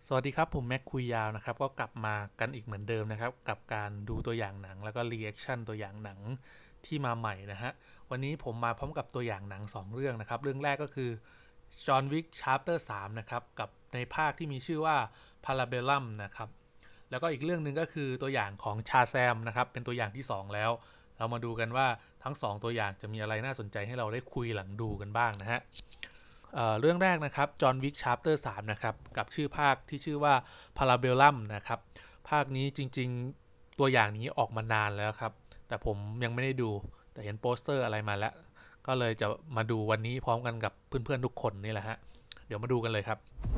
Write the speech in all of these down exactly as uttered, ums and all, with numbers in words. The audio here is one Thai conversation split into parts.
สวัสดีครับผมแม็กคุยยาวนะครับก็กลับมากันอีกเหมือนเดิมนะครับกับการดูตัวอย่างหนังแล้วก็รีแอคชั่นตัวอย่างหนังที่มาใหม่นะฮะวันนี้ผมมาพร้อมกับตัวอย่างหนังสองเรื่องนะครับเรื่องแรกก็คือ John Wick Chapter สามนะครับกับในภาคที่มีชื่อว่า Parabellum นะครับแล้วก็อีกเรื่องนึงก็คือตัวอย่างของชาแซมนะครับเป็นตัวอย่างที่สองแล้วเรามาดูกันว่าทั้งสองตัวอย่างจะมีอะไรน่าสนใจให้เราได้คุยหลังดูกันบ้างนะฮะเอ่อเรื่องแรกนะครับ John Wick Chapter สามนะครับกับชื่อภาคที่ชื่อว่า Parabellum นะครับภาคนี้จริงๆตัวอย่างนี้ออกมานานแล้วครับแต่ผมยังไม่ได้ดูแต่เห็นโปสเตอร์อะไรมาแล้วก็เลยจะมาดูวันนี้พร้อมกันกับเพื่อนๆทุกคนนี่แหละฮะเดี๋ยวมาดูกันเลยครับ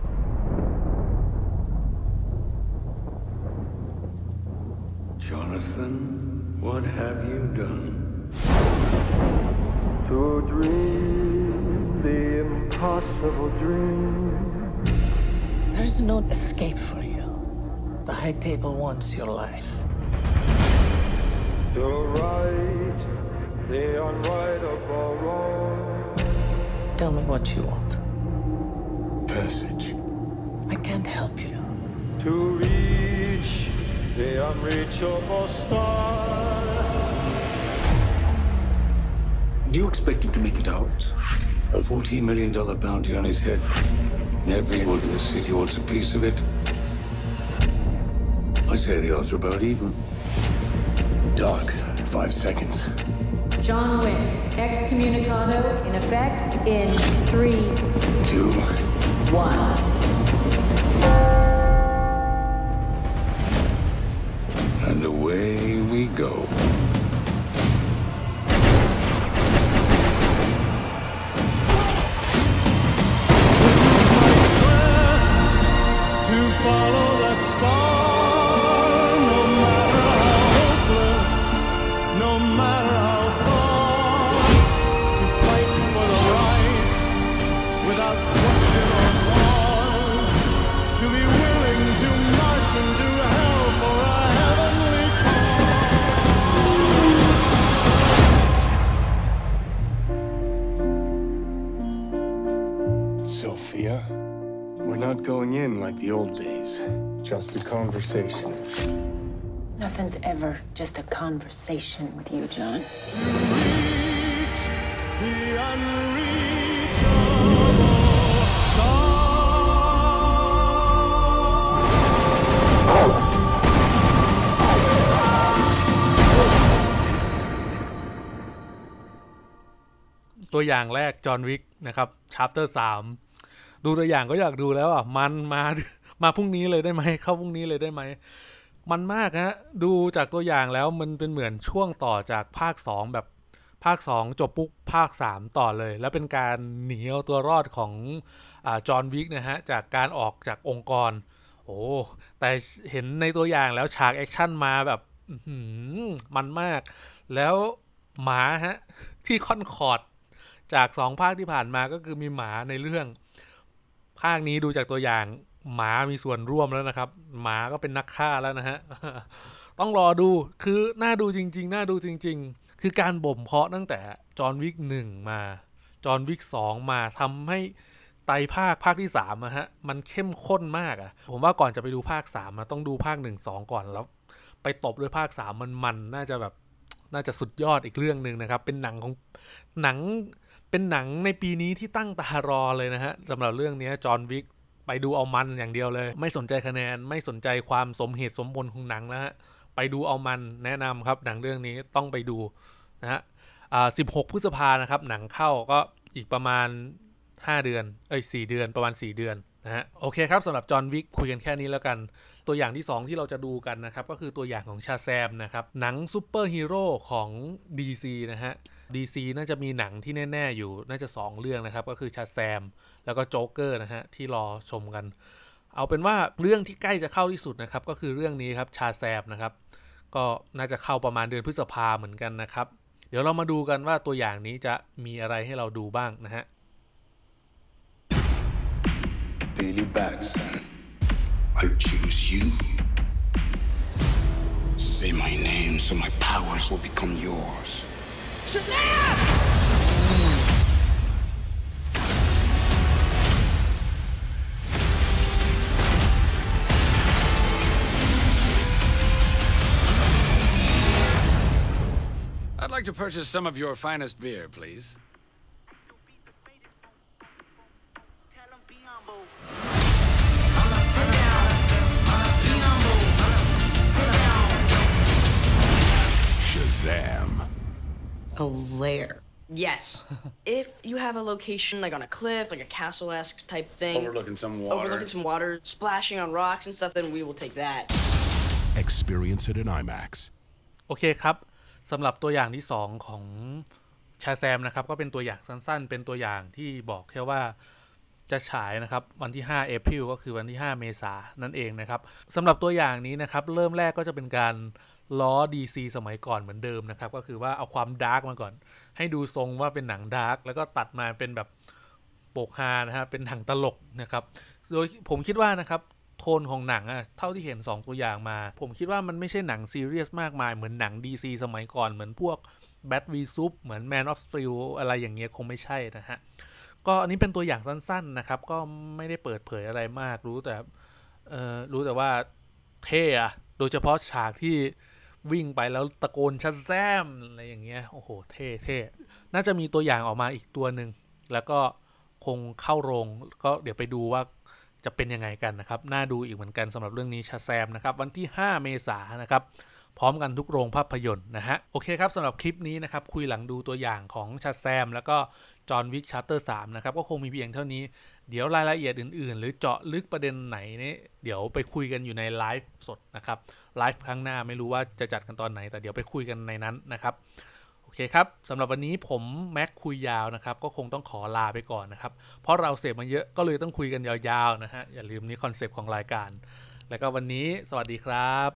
Jonathan, what have you done? To dream the impossible dream. There's no escape for you. The High Table wants your life. To right the unrightable wrong. Tell me what you want. Passage. I can't help you. To reach the unreachable star. Do you expect him to make it out? A fourteen million dollar bounty on his head. And everyone in the city wants a piece of it. I say the odds are about even. Doc, five seconds. John Wick, excommunicado in effect in three, Two. one. And away we go. To follow that star, no matter how hopeless, no matter how far. To fight for the right, without question or pause. To be willing to march into hell for a heavenly cause. Sophia? We're not going in like the old days. Just a conversation. Nothing's ever just a conversation with you, John. Reach the unreachable star. ตัวอย่างแรก John Wick นะครับ Chapter สามดูตัวอย่างก็อยากดูแล้วอ่ะมันมามาพรุ่งนี้เลยได้ไหมเข้าพรุ่งนี้เลยได้ไหมมันมากฮะดูจากตัวอย่างแล้วมันเป็นเหมือนช่วงต่อจากภาคสองแบบภาคสองจบปุ๊บภาคสามต่อเลยแล้วเป็นการหนีเอาตัวรอดของอ่าจอห์นวิกนะฮะจากการออกจากองค์กรโอ้แต่เห็นในตัวอย่างแล้วฉากแอคชั่นมาแบบมันมากแล้วหมาฮะที่ค่อนคอร์ดจากสองภาคที่ผ่านมาก็คือมีหมาในเรื่องภาคนี้ดูจากตัวอย่างหมามีส่วนร่วมแล้วนะครับหมาก็เป็นนักฆ่าแล้วนะฮะ ต้องรอดูคือน่าดูจริงๆน่าดูจริงๆคือการบ่มเพาะตั้งแต่จอห์นวิกหนึ่งมาจอห์นวิกสองมาทำให้ไตรภาคภาคที่สามอะฮะมันเข้มข้นมากอะผมว่าก่อนจะไปดูภาคสามต้องดูภาคหนึ่ง สองก่อนแล้วไปตบด้วยภาคสามมันมันน่าจะแบบน่าจะสุดยอดอีกเรื่องนึงนะครับเป็นหนังของหนังเป็นหนังในปีนี้ที่ตั้งตารอเลยนะฮะสำหรับเรื่องนี้จอห์นวิกไปดูเอามันอย่างเดียวเลยไม่สนใจคะแนนไม่สนใจความสมเหตุสมผลของหนังนะฮะไปดูเอามันแนะนำครับหนังเรื่องนี้ต้องไปดูนะฮะอ่าสิบหกพฤษภานะครับหนังเข้าก็อีกประมาณห้าเดือนเอ้ยสี่เดือนประมาณสี่เดือนนะฮะโอเคครับสำหรับจอห์นวิกคุยกันแค่นี้แล้วกันตัวอย่างที่สองที่เราจะดูกันนะครับก็คือตัวอย่างของชาแซมนะครับหนังซูเปอร์ฮีโร่ของ ดี ซี นะฮะ ดี ซี น่าจะมีหนังที่แน่ๆอยู่น่าจะสองเรื่องนะครับก็คือชาแซมแล้วก็โจ๊กเกอร์นะฮะที่รอชมกันเอาเป็นว่าเรื่องที่ใกล้จะเข้าที่สุดนะครับก็คือเรื่องนี้ครับชาแซมนะครับก็น่าจะเข้าประมาณเดือนพฤษภาเหมือนกันนะครับเดี๋ยวเรามาดูกันว่าตัวอย่างนี้จะมีอะไรให้เราดูบ้างนะฮะ Daily Batson, I choose you. Say my name so my powers will become yours. Shazam! like to purchase some of your finest beer, please. Shazam. A lair. Yes. If you have a location like on a cliff, like a castle-esque type thing. Overlooking some water. Overlooking some water, splashing on rocks and stuff, then we will take that. Experience it in IMAX. โอเคครับสำหรับตัวอย่างที่สองของชาแซมนะครับก็เป็นตัวอย่างสั้นๆเป็นตัวอย่างที่บอกแค่ว่าจะฉายนะครับวันที่ห้าเอพริลก็คือวันที่ห้าเมษายนนั่นเองนะครับสำหรับตัวอย่างนี้นะครับเริ่มแรกก็จะเป็นการล้อ ดี ซี สมัยก่อนเหมือนเดิมนะครับก็คือว่าเอาความดาร์กมาก่อนให้ดูทรงว่าเป็นหนังดาร์กแล้วก็ตัดมาเป็นแบบโปกฮานะฮะเป็นหนังตลกนะครับโดยผมคิดว่านะครับโทนของหนังอะเท่าที่เห็นสองตัวอย่างมาผมคิดว่ามันไม่ใช่หนังซีเรียสมากมายเหมือนหนัง ดี ซี สมัยก่อนเหมือนพวก Bat v Sup เหมือน Man of Steel อะไรอย่างเงี้ยคงไม่ใช่นะฮะก็อันนี้เป็นตัวอย่างสั้นๆนะครับก็ไม่ได้เปิดเผยอะไรมากรู้แต่เอ่อรู้แต่ว่าเท่อะโดยเฉพาะฉากที่วิ่งไปแล้วตะโกนชัดแซมอะไรอย่างเงี้ยโอ้โหเท่เท่น่าจะมีตัวอย่างออกมาอีกตัวหนึ่งแล้วก็คงเข้าโรงก็เดี๋ยวไปดูว่าจะเป็นยังไงกันนะครับน่าดูอีกเหมือนกันสำหรับเรื่องนี้ชาแซมนะครับวันที่ห้าเมษายนนะครับพร้อมกันทุกโรงภาพยนตร์นะฮะโอเคครับสำหรับคลิปนี้นะครับคุยหลังดูตัวอย่างของชาแซมแล้วก็จอห์นวิก Chapter สามนะครับก็คงมีเพียงเท่านี้เดี๋ยวรายละเอียดอื่นๆหรือเจาะลึกประเด็นไหนนี่เดี๋ยวไปคุยกันอยู่ในไลฟ์สดนะครับไลฟ์ครั้งหน้าไม่รู้ว่าจะจัดกันตอนไหนแต่เดี๋ยวไปคุยกันในนั้นนะครับโอเคครับสำหรับวันนี้ผมแม็กคุยยาวนะครับก็คงต้องขอลาไปก่อนนะครับเพราะเราเสพมาเยอะก็เลยต้องคุยกันยาวๆนะฮะอย่าลืมนี่คอนเซปต์ของรายการแล้วก็วันนี้สวัสดีครับ